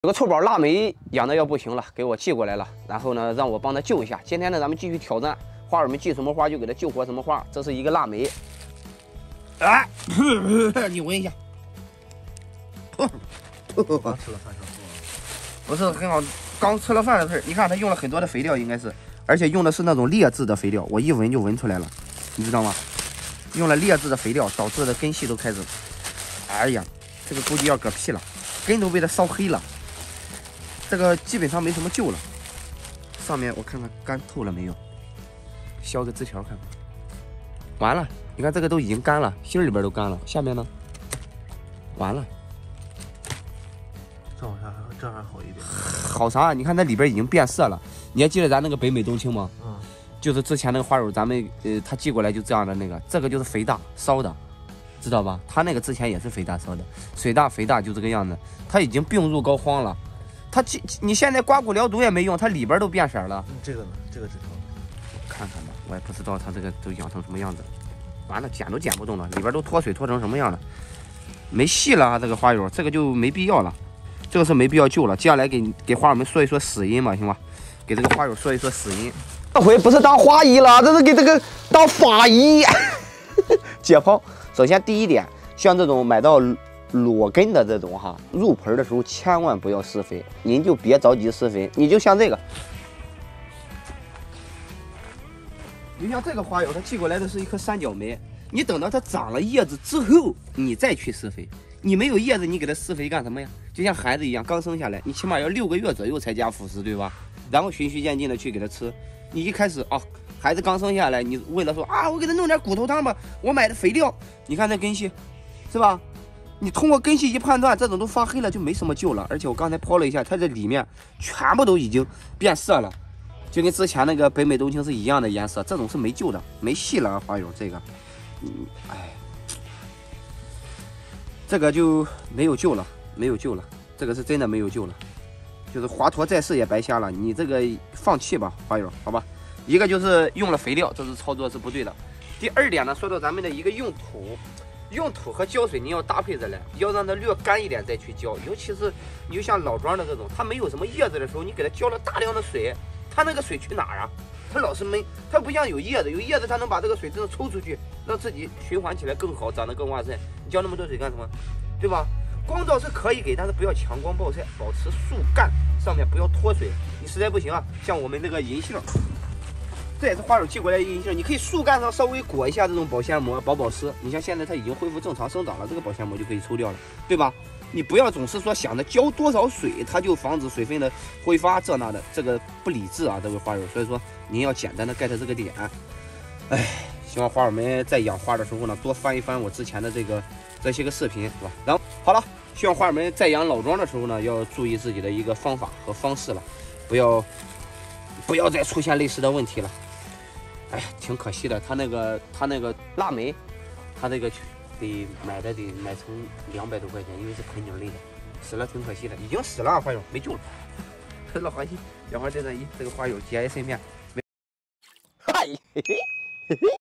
有个臭宝腊梅养的要不行了，给我寄过来了，然后呢让我帮他救一下。今天呢咱们继续挑战，花友们寄什么花就给他救活什么花。这是一个腊梅，啊，你闻一下， 刚吃了饭上桌， 不是很好，刚吃了饭的事儿。你看他用了很多的肥料，应该是，而且用的是那种劣质的肥料，我一闻就闻出来了，你知道吗？用了劣质的肥料，导致的根系都开始，哎呀，这个估计要嗝屁了，根都被它烧黑了。这个基本上没什么救了，上面我看看干透了没有，削个枝条看看，完了，你看这个都已经干了，心里边都干了，下面呢，完了， 这还好一点， 好啥啊？你看它里边已经变色了，你还记得咱那个北美冬青吗？ 嗯， 就是之前那个花友，咱们他寄过来就这样的那个，这个就是肥大烧的，知道吧？他那个之前也是肥大烧的，水大肥大就这个样子，他已经病入膏肓了。它你现在刮骨疗毒也没用，它里边都变色了。 这个呢？这个枝条， 看看吧，我也不知道它这个都养成什么样子。完了，剪都剪不动了，里边都脱水脱成什么样了，没戏了啊！这个花友，这个就没必要了，这个是没必要救了。接下来给花友们说一说死因吧，行吧？给这个花友说一说死因。这回不是当花医了，这是给这个当法医解剖。首先第一点，像这种买到裸根的这种哈，入盆的时候千万不要施肥，您就别着急施肥，你就像这个，你像这个花友，它寄过来的是一颗三角梅，你等到它长了叶子之后，你再去施肥。你没有叶子，你给它施肥干什么呀？就像孩子一样，刚生下来，你起码要6个月左右才加辅食，对吧？然后循序渐进的去给它吃。你一开始啊，孩子刚生下来，你为了说啊，我给他弄点骨头汤吧，我买的肥料，你看那根系，是吧？你通过根系一判断，这种都发黑了，就没什么救了。而且我刚才抛了一下，它这里面全部都已经变色了，就跟之前那个北美冬青是一样的颜色，这种是没救的，没戏了啊，花友这个，哎，这个就没有救了，没有救了，这个是真的没有救了，就是华佗在世也白瞎了，你这个放弃吧，花友，好吧？一个就是用了肥料，这是操作是不对的。第二点呢，说到咱们的一个用土。用土和浇水你要搭配着来，要让它略干一点再去浇。尤其是你就像老庄的这种，它没有什么叶子的时候，你给它浇了大量的水，它那个水去哪儿啊？它老是闷，它不像有叶子，有叶子它能把这个水真的抽出去，让自己循环起来更好，长得更旺盛。你浇那么多水干什么？对吧？光照是可以给，但是不要强光暴晒，保持树干上面不要脱水。你实在不行啊，像我们这个银杏。这也是花友寄过来的银杏，你可以树干上稍微裹一下这种保鲜膜、保湿。你像现在它已经恢复正常生长了，这个保鲜膜就可以抽掉了，对吧？你不要总是说想着浇多少水，它就防止水分的挥发这那的，这个不理智啊，这位花友。所以说您要简单的 get 这个点。哎，希望花友们在养花的时候呢，多翻一翻我之前的这些个视频，是吧？然后好了，希望花友们在养老庄的时候呢，要注意自己的一个方法和方式了，不要再出现类似的问题了。哎呀，挺可惜的，他那个腊梅，他这个得买成200多块钱，因为是盆景类的，死了挺可惜的，已经死了，花友没救了。老花心，养花这段一，这个花友节哀顺变。嗨，嘿嘿。